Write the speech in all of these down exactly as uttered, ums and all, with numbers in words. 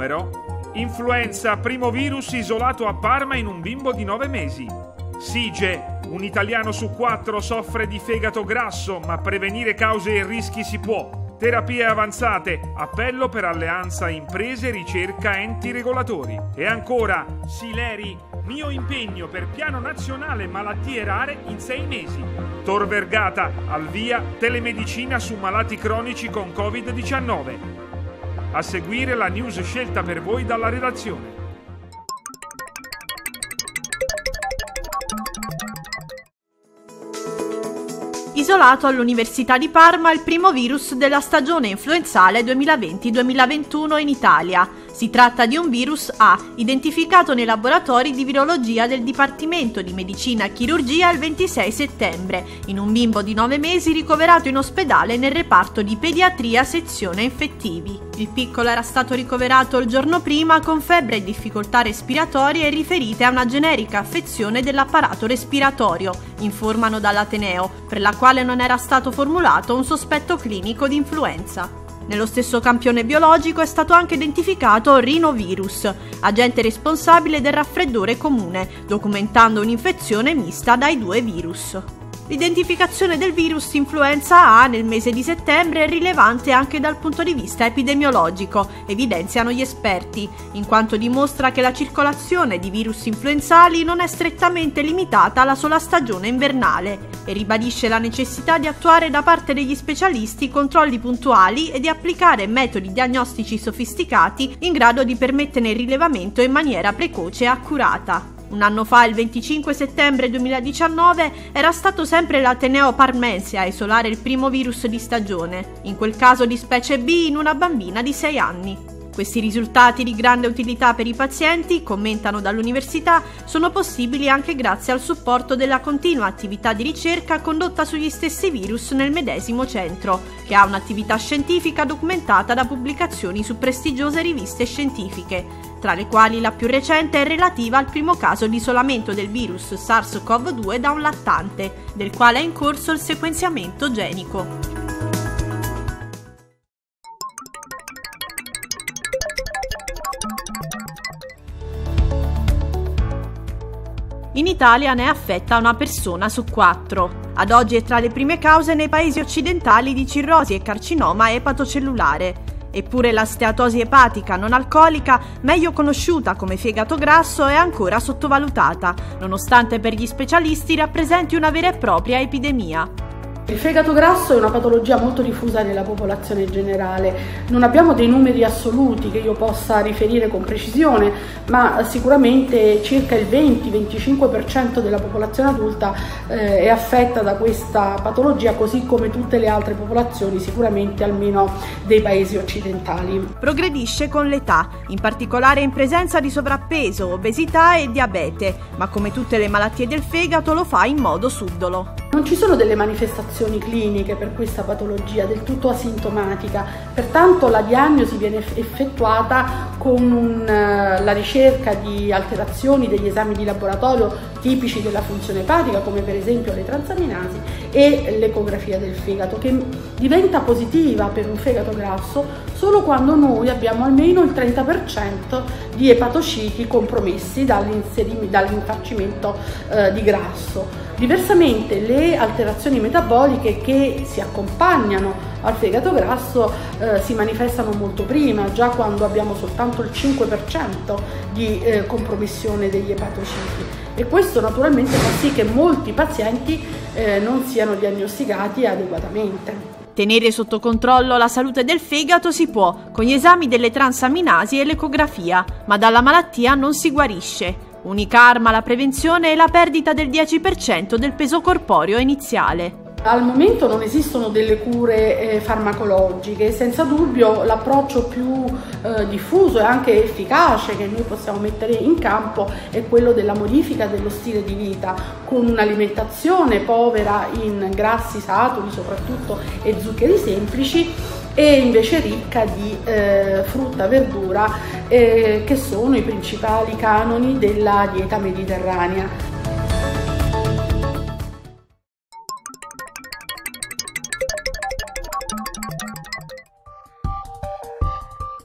numero. Influenza, primo virus isolato a Parma in un bimbo di nove mesi. Sige, un italiano su quattro soffre di fegato grasso, ma prevenire cause e rischi si può. Terapie avanzate, appello per alleanza imprese, ricerca, enti regolatori. E ancora, Sileri, mio impegno per piano nazionale malattie rare in sei mesi. Tor Vergata, al via, telemedicina su malati cronici con covid diciannove. A seguire la news scelta per voi dalla redazione. Isolato all'Università di Parma il primo virus della stagione influenzale duemilaventi duemilaventuno in Italia. Si tratta di un virus A, identificato nei laboratori di virologia del Dipartimento di Medicina e Chirurgia il ventisei settembre, in un bimbo di nove mesi ricoverato in ospedale nel reparto di pediatria sezione infettivi. Il piccolo era stato ricoverato il giorno prima con febbre e difficoltà respiratorie riferite a una generica affezione dell'apparato respiratorio, informano dall'Ateneo, per la quale non era stato formulato un sospetto clinico di influenza. Nello stesso campione biologico è stato anche identificato rinovirus, agente responsabile del raffreddore comune, documentando un'infezione mista dai due virus. L'identificazione del virus influenza A nel mese di settembre è rilevante anche dal punto di vista epidemiologico, evidenziano gli esperti, in quanto dimostra che la circolazione di virus influenzali non è strettamente limitata alla sola stagione invernale e ribadisce la necessità di attuare da parte degli specialisti controlli puntuali e di applicare metodi diagnostici sofisticati in grado di permetterne il rilevamento in maniera precoce e accurata. Un anno fa, il venticinque settembre duemiladiciannove, era stato sempre l'Ateneo parmense a isolare il primo virus di stagione, in quel caso di specie B in una bambina di sei anni. Questi risultati di grande utilità per i pazienti, commentano dall'università, sono possibili anche grazie al supporto della continua attività di ricerca condotta sugli stessi virus nel medesimo centro, che ha un'attività scientifica documentata da pubblicazioni su prestigiose riviste scientifiche, tra le quali la più recente è relativa al primo caso di isolamento del virus SARS-CoV due da un lattante, del quale è in corso il sequenziamento genico. In Italia ne è affetta una persona su quattro. Ad oggi è tra le prime cause nei paesi occidentali di cirrosi e carcinoma epatocellulare. Eppure la steatosi epatica non alcolica, meglio conosciuta come fegato grasso, è ancora sottovalutata, nonostante per gli specialisti rappresenti una vera e propria epidemia. Il fegato grasso è una patologia molto diffusa nella popolazione generale. Non abbiamo dei numeri assoluti che io possa riferire con precisione, ma sicuramente circa il venti venticinque per cento della popolazione adulta eh, è affetta da questa patologia, così come tutte le altre popolazioni, sicuramente almeno dei paesi occidentali. Progredisce con l'età, in particolare in presenza di sovrappeso, obesità e diabete, ma come tutte le malattie del fegato lo fa in modo subdolo. Non ci sono delle manifestazioni cliniche per questa patologia, del tutto asintomatica, pertanto la diagnosi viene effettuata con un, la ricerca di alterazioni degli esami di laboratorio tipici della funzione epatica, come per esempio le transaminasi e l'ecografia del fegato, che diventa positiva per un fegato grasso solo quando noi abbiamo almeno il trenta per cento di epatociti compromessi dall'infarcimento eh, di grasso. Diversamente le alterazioni metaboliche che si accompagnano al fegato grasso eh, si manifestano molto prima, già quando abbiamo soltanto il cinque per cento di eh, compromissione degli epatociti, e questo naturalmente fa sì che molti pazienti eh, non siano diagnosticati adeguatamente. Tenere sotto controllo la salute del fegato si può con gli esami delle transaminasi e l'ecografia, ma dalla malattia non si guarisce. Unica arma alla prevenzione è la perdita del dieci per cento del peso corporeo iniziale. Al momento non esistono delle cure eh, farmacologiche, senza dubbio l'approccio più eh, diffuso e anche efficace che noi possiamo mettere in campo è quello della modifica dello stile di vita, con un'alimentazione povera in grassi saturi soprattutto e zuccheri semplici, e invece ricca di eh, frutta, verdura, eh, che sono i principali canoni della dieta mediterranea.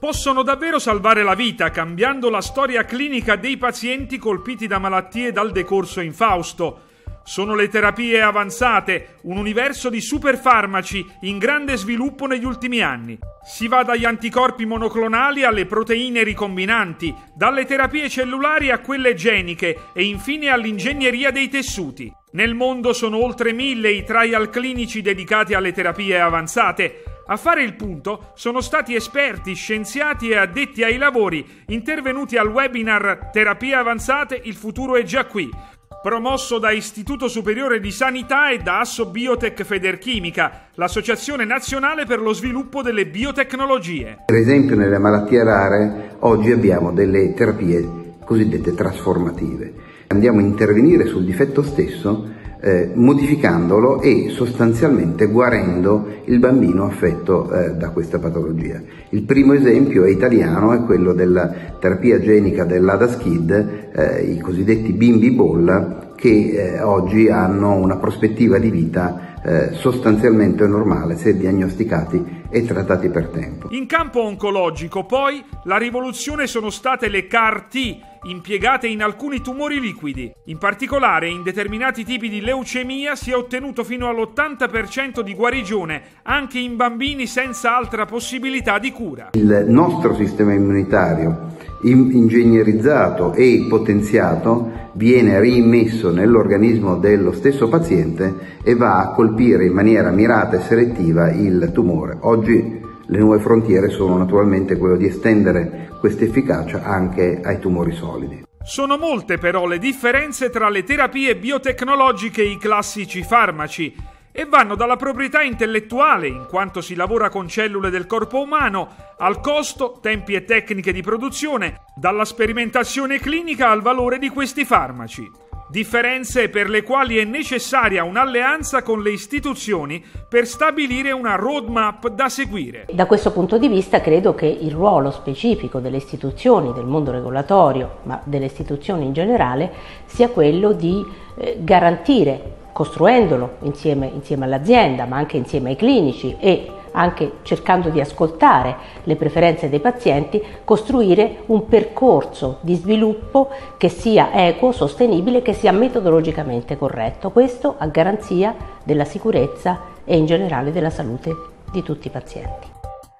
possono davvero salvare la vita, cambiando la storia clinica dei pazienti colpiti da malattie dal decorso infausto. Sono le terapie avanzate, un universo di superfarmaci in grande sviluppo negli ultimi anni. Si va dagli anticorpi monoclonali alle proteine ricombinanti, dalle terapie cellulari a quelle geniche e infine all'ingegneria dei tessuti. Nel mondo sono oltre mille i trial clinici dedicati alle terapie avanzate. A fare il punto sono stati esperti, scienziati e addetti ai lavori intervenuti al webinar Terapie avanzate, il futuro è già qui, promosso da Istituto Superiore di Sanità e da Assobiotec Federchimica, l'associazione nazionale per lo sviluppo delle biotecnologie. Per esempio nelle malattie rare oggi abbiamo delle terapie cosiddette trasformative. Andiamo a intervenire sul difetto stesso eh, modificandolo e sostanzialmente guarendo il bambino affetto eh, da questa patologia. Il primo esempio è italiano, è quello della terapia genica dell'Adaskid, eh, i cosiddetti bimbi bolla, che eh, oggi hanno una prospettiva di vita eh, sostanzialmente normale se diagnosticati e trattati per tempo. In campo oncologico, poi, la rivoluzione sono state le C A R T, impiegate in alcuni tumori liquidi. In particolare, in determinati tipi di leucemia si è ottenuto fino all'ottanta per cento di guarigione, anche in bambini senza altra possibilità di cura. Il nostro sistema immunitario, ingegnerizzato e potenziato, viene rimesso nell'organismo dello stesso paziente e va a colpire in maniera mirata e selettiva il tumore. Oggi le nuove frontiere sono naturalmente quello di estendere questa efficacia anche ai tumori solidi. Sono molte però le differenze tra le terapie biotecnologiche e i classici farmaci e vanno dalla proprietà intellettuale, in quanto si lavora con cellule del corpo umano, al costo, tempi e tecniche di produzione, dalla sperimentazione clinica al valore di questi farmaci. Differenze per le quali è necessaria un'alleanza con le istituzioni per stabilire una roadmap da seguire. Da questo punto di vista credo che il ruolo specifico delle istituzioni, del mondo regolatorio, ma delle istituzioni in generale, sia quello di eh, garantire, costruendolo insieme, insieme all'azienda, ma anche insieme ai clinici e anche cercando di ascoltare le preferenze dei pazienti, costruire un percorso di sviluppo che sia equo, sostenibile, che sia metodologicamente corretto. Questo a garanzia della sicurezza e in generale della salute di tutti i pazienti.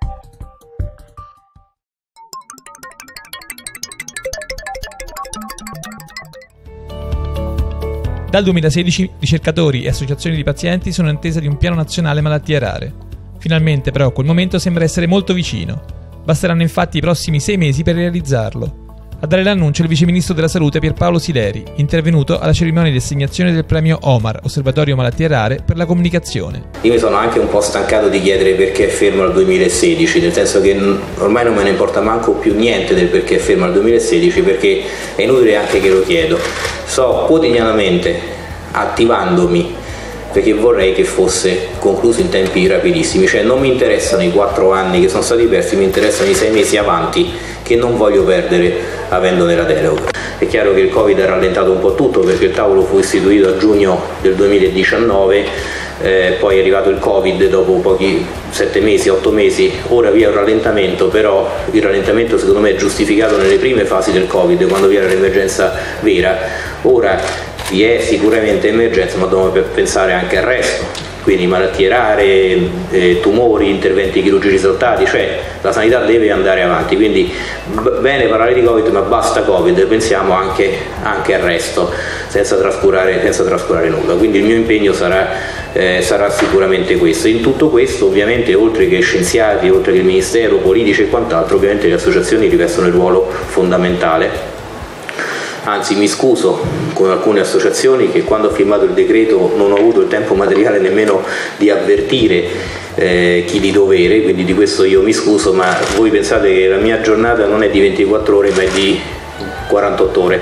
Dal duemilasedici ricercatori e associazioni di pazienti sono in attesa di un piano nazionale malattie rare. Finalmente però quel momento sembra essere molto vicino. Basteranno infatti i prossimi sei mesi per realizzarlo. A dare l'annuncio il viceministro della salute Pierpaolo Sileri, intervenuto alla cerimonia di assegnazione del premio Omar, Osservatorio Malattie Rare, per la comunicazione. Io mi sono anche un po' stancato di chiedere perché è fermo al duemilasedici, nel senso che ormai non me ne importa manco più niente del perché è fermo al duemilasedici, perché è inutile anche che lo chiedo. Sto quotidianamente attivandomi perché vorrei che fosse concluso in tempi rapidissimi, cioè non mi interessano i quattro anni che sono stati persi, mi interessano i sei mesi avanti che non voglio perdere avendone la deroga. È chiaro che il Covid ha rallentato un po' tutto, perché il tavolo fu istituito a giugno del duemiladiciannove, eh, poi è arrivato il Covid dopo pochi sette mesi, otto mesi, ora vi è un rallentamento, però il rallentamento secondo me è giustificato nelle prime fasi del Covid, quando vi era l'emergenza vera. Ora vi è sicuramente emergenza, ma dobbiamo pensare anche al resto, quindi malattie rare, eh, tumori, interventi chirurgici saltati, cioè la sanità deve andare avanti, quindi b- bene parlare di Covid, ma basta Covid, pensiamo anche, anche al resto, senza trascurare, senza trascurare nulla. Quindi il mio impegno sarà, eh, sarà sicuramente questo. In tutto questo ovviamente, oltre che scienziati, oltre che il Ministero, politici e quant'altro, ovviamente le associazioni rivestono il ruolo fondamentale. Anzi, mi scuso con alcune associazioni che quando ho firmato il decreto non ho avuto il tempo materiale nemmeno di avvertire eh, chi di dovere, quindi di questo io mi scuso, ma voi pensate che la mia giornata non è di ventiquattro ore ma è di quarantotto ore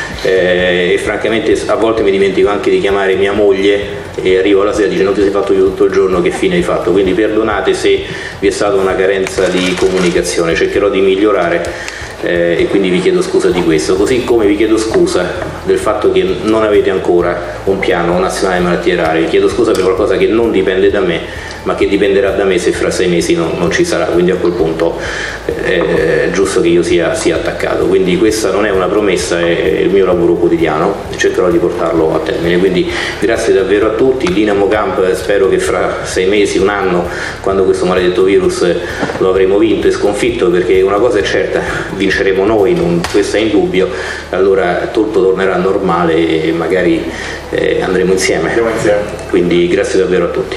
eh, e francamente a volte mi dimentico anche di chiamare mia moglie e arrivo alla sera e dice non ti sei fatto io tutto il giorno, che fine hai fatto? Quindi perdonate se vi è stata una carenza di comunicazione, cercherò di migliorare eh, e quindi vi chiedo scusa di questo, così come vi chiedo scusa del fatto che non avete ancora un piano nazionale malattie rare, vi chiedo scusa per qualcosa che non dipende da me ma che dipenderà da me se fra sei mesi non, non ci sarà, quindi a quel punto eh, è giusto che io sia, sia attaccato. Quindi questa non è una promessa, è il mio lavoro quotidiano, cercherò di portarlo a termine. Quindi grazie davvero a tutti. Dinamo Camp, spero che fra sei mesi, un anno, quando questo maledetto virus lo avremo vinto e sconfitto, perché una cosa è certa, vinceremo noi, non, questo è indubbio, allora tutto tornerà normale e magari eh, andremo insieme. Andiamo insieme. Quindi grazie davvero a tutti.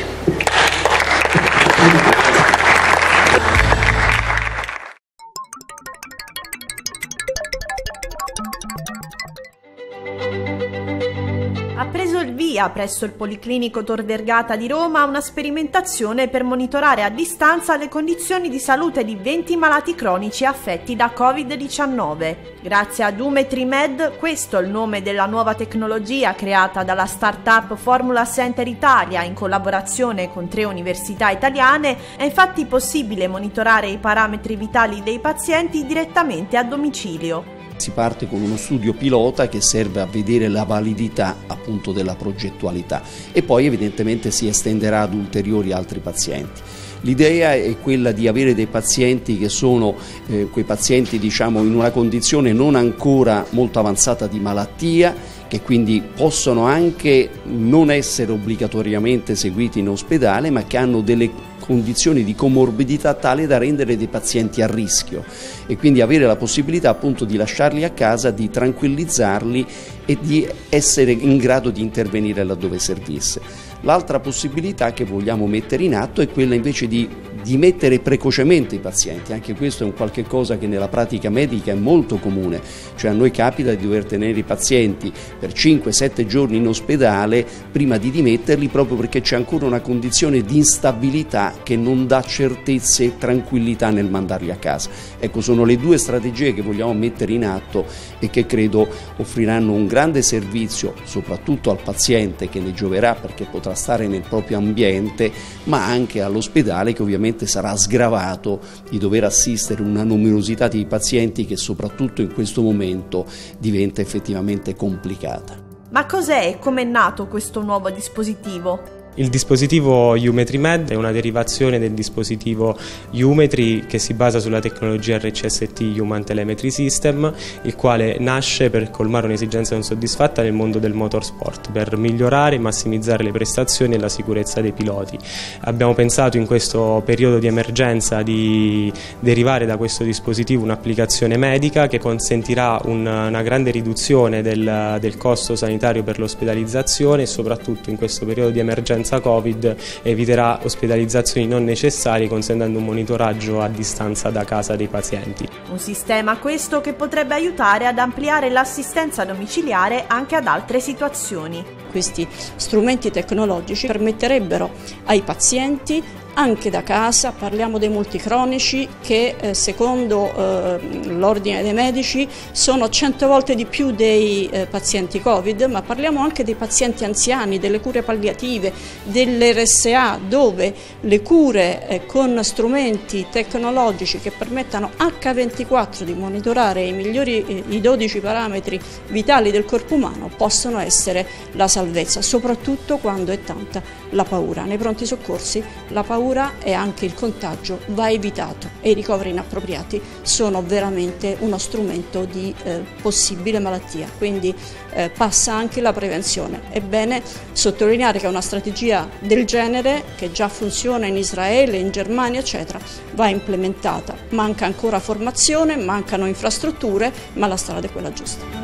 Ha preso il via presso il Policlinico Tor Vergata di Roma una sperimentazione per monitorare a distanza le condizioni di salute di venti malati cronici affetti da covid diciannove. Grazie a Dumetrimed, questo è il nome della nuova tecnologia creata dalla startup Formula Center Italia in collaborazione con tre università italiane, è infatti possibile monitorare i parametri vitali dei pazienti direttamente a domicilio. Si parte con uno studio pilota che serve a vedere la validità appunto della progettualità e poi evidentemente si estenderà ad ulteriori altri pazienti. L'idea è quella di avere dei pazienti che sono eh, quei pazienti diciamo in una condizione non ancora molto avanzata di malattia, che quindi possono anche non essere obbligatoriamente seguiti in ospedale, ma che hanno delle condizioni di comorbidità tale da rendere dei pazienti a rischio e quindi avere la possibilità appunto di lasciarli a casa, di tranquillizzarli e di essere in grado di intervenire laddove servisse. L'altra possibilità che vogliamo mettere in atto è quella invece di, di mettere precocemente i pazienti, anche questo è un qualche cosa che nella pratica medica è molto comune, cioè a noi capita di dover tenere i pazienti per cinque sette giorni in ospedale prima di dimetterli proprio perché c'è ancora una condizione di instabilità che non dà certezze e tranquillità nel mandarli a casa. Ecco, sono le due strategie che vogliamo mettere in atto e che credo offriranno un grande servizio soprattutto al paziente che ne gioverà perché potrà stare nel proprio ambiente, ma anche all'ospedale che ovviamente sarà sgravato di dover assistere una numerosità di pazienti che soprattutto in questo momento diventa effettivamente complicata. Ma cos'è e com'è nato questo nuovo dispositivo? Il dispositivo Umetrimed è una derivazione del dispositivo Umetri che si basa sulla tecnologia R C S T Human Telemetry System, il quale nasce per colmare un'esigenza non soddisfatta nel mondo del motorsport, per migliorare e massimizzare le prestazioni e la sicurezza dei piloti. Abbiamo pensato in questo periodo di emergenza di derivare da questo dispositivo un'applicazione medica che consentirà un, una grande riduzione del, del costo sanitario per l'ospedalizzazione e soprattutto in questo periodo di emergenza Covid eviterà ospedalizzazioni non necessarie consentendo un monitoraggio a distanza da casa dei pazienti. Un sistema questo che potrebbe aiutare ad ampliare l'assistenza domiciliare anche ad altre situazioni. Questi strumenti tecnologici permetterebbero ai pazienti anche da casa, parliamo dei multicronici che eh, secondo eh, l'ordine dei medici sono cento volte di più dei eh, pazienti Covid, ma parliamo anche dei pazienti anziani, delle cure palliative, dell'R S A, dove le cure eh, con strumenti tecnologici che permettano acca ventiquattro di monitorare i migliori eh, i dodici parametri vitali del corpo umano possono essere la salvezza, soprattutto quando è tanta la paura. Nei pronti soccorsi la paura e anche il contagio va evitato e i ricoveri inappropriati sono veramente uno strumento di eh, possibile malattia, quindi eh, passa anche la prevenzione. È bene sottolineare che una strategia del genere, che già funziona in Israele, in Germania eccetera, va implementata. Manca ancora formazione, mancano infrastrutture, ma la strada è quella giusta.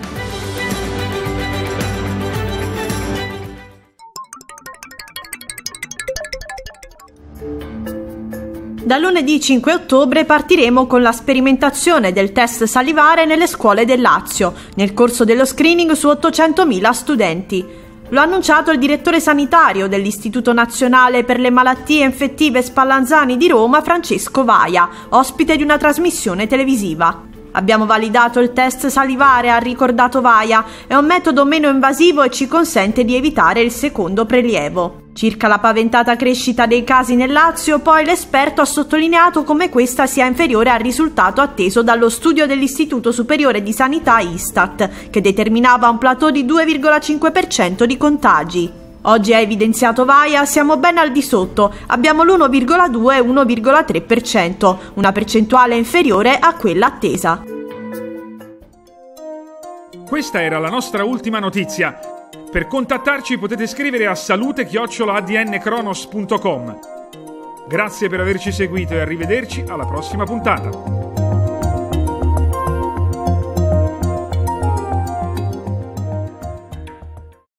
Da lunedì cinque ottobre partiremo con la sperimentazione del test salivare nelle scuole del Lazio, nel corso dello screening su ottocentomila studenti. Lo ha annunciato il direttore sanitario dell'Istituto Nazionale per le Malattie Infettive Spallanzani di Roma, Francesco Vaia, ospite di una trasmissione televisiva. Abbiamo validato il test salivare, ha ricordato Vaia, è un metodo meno invasivo e ci consente di evitare il secondo prelievo. Circa la paventata crescita dei casi nel Lazio, poi l'esperto ha sottolineato come questa sia inferiore al risultato atteso dallo studio dell'Istituto Superiore di Sanità Istat, che determinava un plateau di due virgola cinque per cento di contagi. Oggi ha evidenziato Vaia, siamo ben al di sotto, abbiamo l'uno virgola due e uno virgola tre per cento, una percentuale inferiore a quella attesa. Questa era la nostra ultima notizia. Per contattarci potete scrivere a salute chiocciola a d n cronos punto com. Grazie per averci seguito e arrivederci alla prossima puntata.